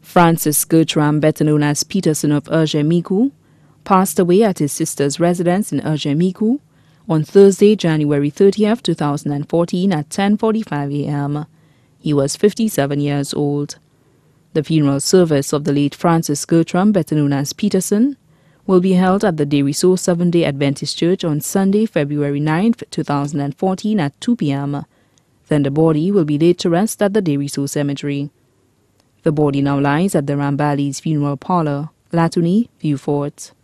Francis Gertram, better known as Peterson of Gertram, passed away at his sister's residence in Gertram on Thursday, January 30th, 2014 at 10:45 a.m. He was 57 years old. The funeral service of the late Francis Gertram, better known as Peterson, will be held at the De Riso Seventh-day Adventist Church on Sunday, February 9th, 2014 at 2 p.m. Then the body will be laid to rest at the De Riso Cemetery. The body now lies at the Rambali's Funeral Parlor, Latuni, Vieux Fort.